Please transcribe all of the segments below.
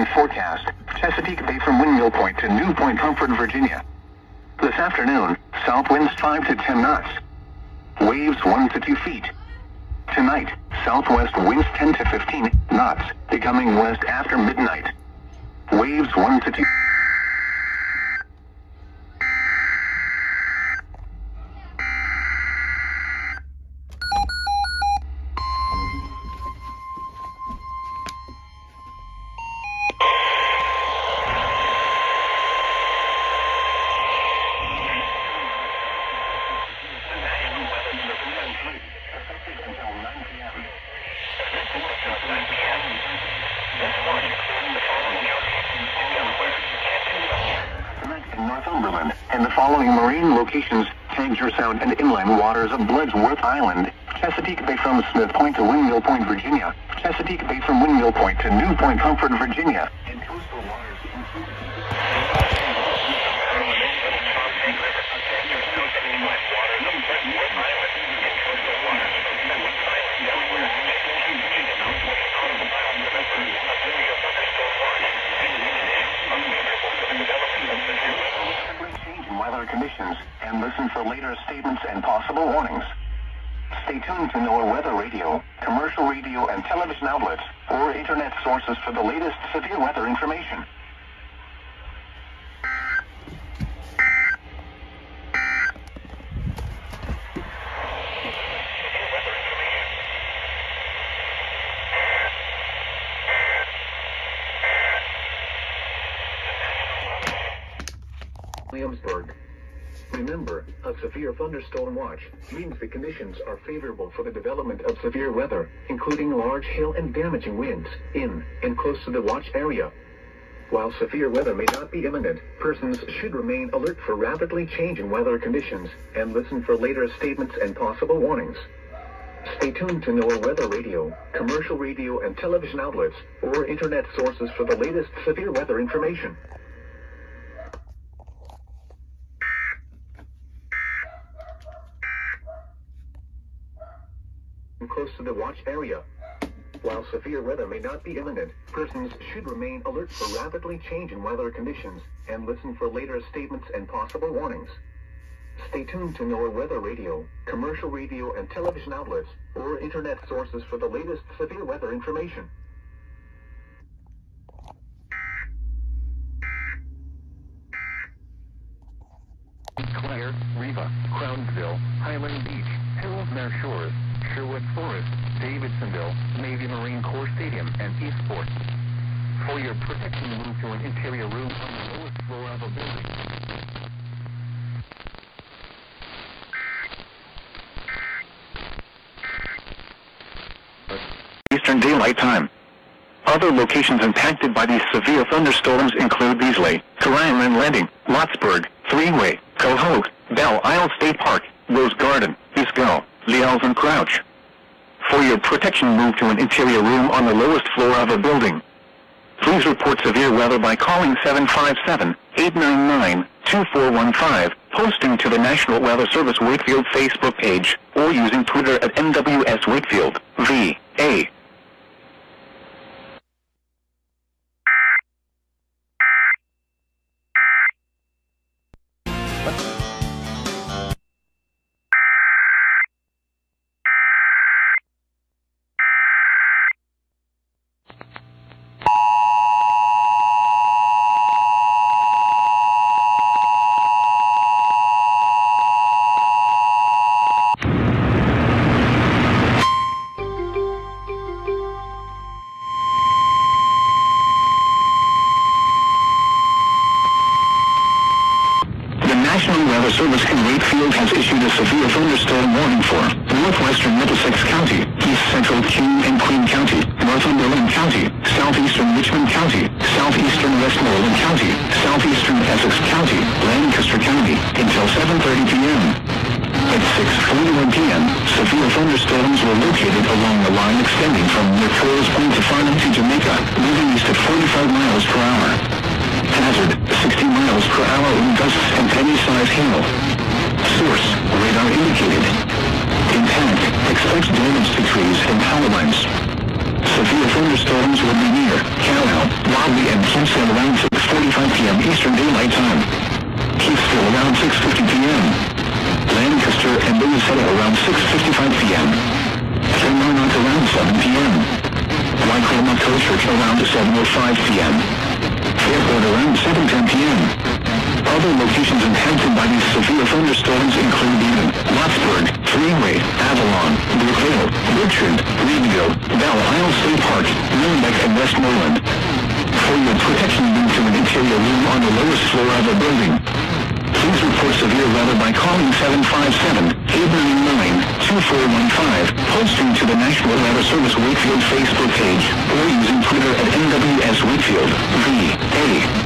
wind forecast. Chesapeake Bay from Windmill Point to New Point Comfort, Virginia. This afternoon, south winds 5 to 10 knots. Waves 1 to 2 feet. Tonight, southwest winds 10 to 15 knots, becoming west after midnight. Waves 1 to 2. Northumberland and the following marine locations: Tangier Sound and inland waters of Bloodsworth Island, Chesapeake Bay from Smith Point to Windmill Point, Virginia, Chesapeake Bay from Windmill Point to New Point Comfort, Virginia, and coastal waters weather conditions, and listen for later statements and possible warnings. Stay tuned to NOAA Weather Radio, commercial radio and television outlets, or internet sources for the latest severe weather information. Williamsburg. Remember, a severe thunderstorm watch means the conditions are favorable for the development of severe weather, including large hail and damaging winds, in and close to the watch area. While severe weather may not be imminent, persons should remain alert for rapidly changing weather conditions and listen for later statements and possible warnings. Stay tuned to NOAA Weather Radio, commercial radio and television outlets, or internet sources for the latest severe weather information. Close to the watch area. While severe weather may not be imminent, persons should remain alert for rapidly changing weather conditions and listen for later statements and possible warnings. Stay tuned to NOAA Weather Radio, commercial radio and television outlets, or internet sources for the latest severe weather information. Clare, Riva, Crownsville, Highland Beach, Hillsmere Shores, Sherwood Forest, Davidsonville, Navy Marine Corps Stadium, and Eastport. For your protection, move to an interior room on the lowest floor of a building. Eastern Daylight Time. Other locations impacted by these severe thunderstorms include Beasley, Carolyn Landing, Lottsburg, Three-Way, Cohoes, Belle Isle State Park, Rose Garden, Isco, Liels and Crouch. For your protection, move to an interior room on the lowest floor of a building. Please report severe weather by calling 757-899-2415, posting to the National Weather Service Wakefield Facebook page, or using Twitter at NWS Wakefield, VA. National Weather Service in Wakefield has issued a severe thunderstorm warning for northwestern Middlesex County, east central King and Queen County, Northumberland County, southeastern Richmond County, southeastern Westmoreland County, southeastern Essex County, Lancaster County, until 7:30 p.m. At 6:41 p.m., severe thunderstorms were located along the line extending from near Coles Point to Farnham to Jamaica, moving east at 45 miles per hour. Hazard, 60 miles per hour in gusts and penny-sized hail. Source, radar indicated. Impact, expect damage to trees and power lines. Severe thunderstorms will be near Callao, Wadley, and Kingston around 6:45 p.m. Eastern Daylight Time. Heathville around 6:50 p.m. Lancaster and Minnesota around 6:55 p.m. Kilmarnock around 7 p.m. Wycombe Church around 7:05 p.m. Fairport around 7:10 p.m. Other locations impacted by these severe thunderstorms include Eden, Wattsburg, Freeway, Avalon, Brookville, Richmond, Reedville, Belle Isle State Park, Rhinebeck, and Westmoreland. For your protection, move to an interior room on the lowest floor of a building. Please report severe weather by calling 757-899-2415, posting to the National Weather Service Wakefield Facebook page, or using Twitter at NWS Wakefield, VA.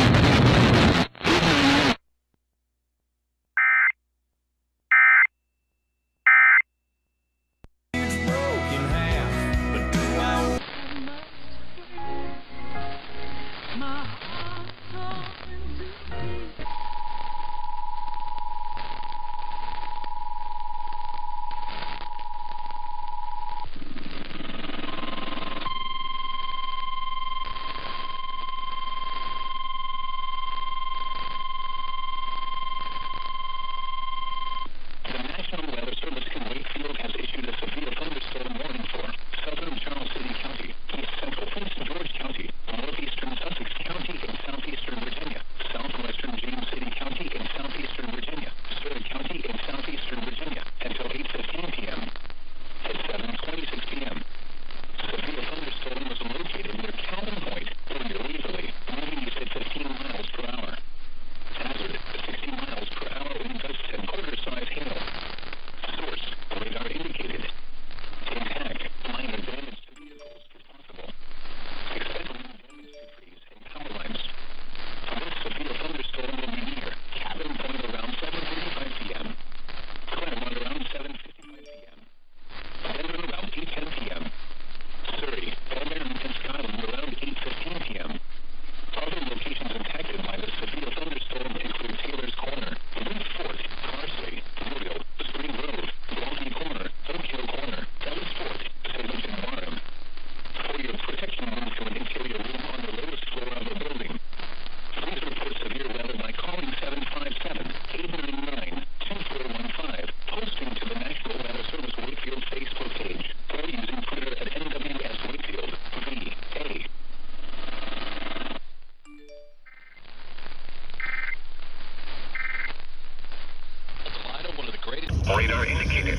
Radar indicated.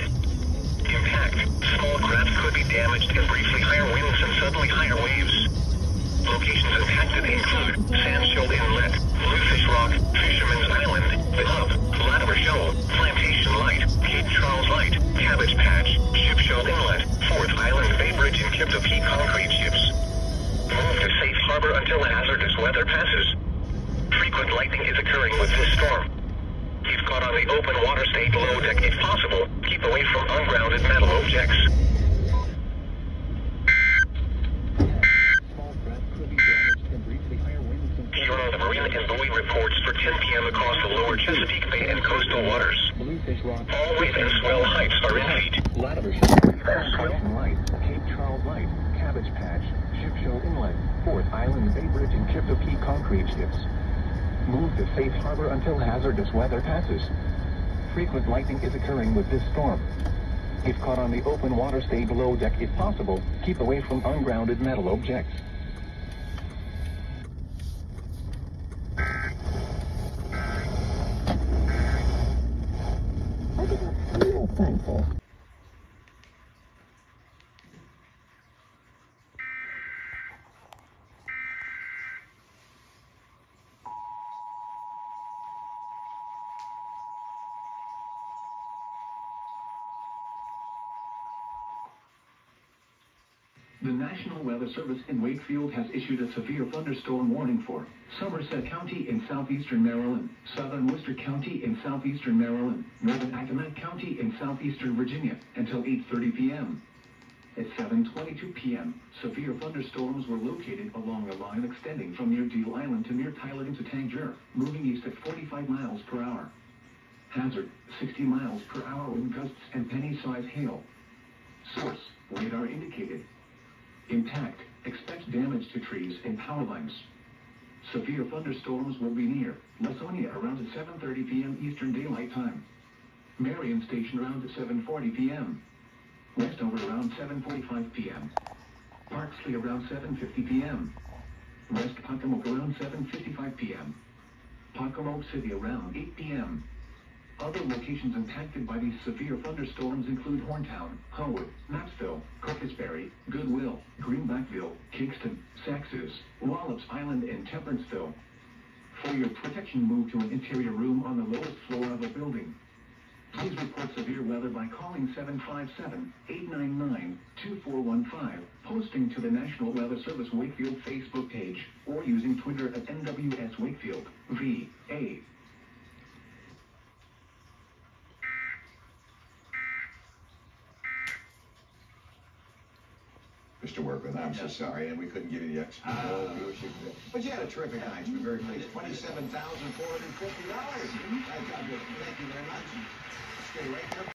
Impact. Small craft could be damaged and briefly higher winds and suddenly higher waves. Locations impacted include Sandshoal Inlet, Bluefish Rock, Fisherman's Island, The Hub, Latimer Shoal, Plantation Light, Cape Charles Light, Cabbage Patch, Ship Shoal Inlet, 4th Island Bay Bridge, and Kipto Key concrete ships. Move to safe harbor until hazardous weather passes. Frequent lightning is occurring with this storm. Keep caught on the open water, stay below deck if possible. Keep away from ungrounded metal objects. Here are the marine and buoy reports for 10 p.m. across the lower Chesapeake Bay and coastal waters. All wave and swell heights are in feet. Latimer Shoal Light, Cape Charles Light, Cabbage Patch, Ship Shoal Inlet, 4th Island Bay Bridge, and Kipto Key concrete ships. Move to safe harbor until hazardous weather passes. Frequent lightning is occurring with this storm. If caught on the open water, stay below deck if possible. Keep away from ungrounded metal objects. I feel thankful. The National Weather Service in Wakefield has issued a severe thunderstorm warning for Somerset County in southeastern Maryland, southern Worcester County in southeastern Maryland, northern Accomack County in southeastern Virginia until 8:30 p.m. At 7:22 p.m., severe thunderstorms were located along a line extending from near Deal Island to near Tyler to Tangier, moving east at 45 miles per hour. Hazard, 60 miles per hour wind gusts and penny-size hail. Source, radar indicated. intact. Expect damage to trees and power lines. Severe thunderstorms will be near Lasonia around 7:30 p.m. Eastern Daylight Time. Marion Station around 7:40 p.m. Westover around 7:45 p.m. Parksley around 7:50 p.m. West Pocomoke around 7:55 p.m. Pocomoke City around 8 p.m. Other locations impacted by these severe thunderstorms include Horntown, Howood, Knoxville, Cockeysbury, Goodwill, Greenbackville, Kingston, Saxes, Wallops Island, and Temperanceville. For your protection, move to an interior room on the lowest floor of a building. Please report severe weather by calling 757-899-2415, posting to the National Weather Service Wakefield Facebook page, or using Twitter at NWS Wakefield, VA. Mr. Workman, I'm so sorry, and we couldn't give you the extra viewership. But you had a terrific night. We're very pleased. $27,450. Thank you very much. Stay right there.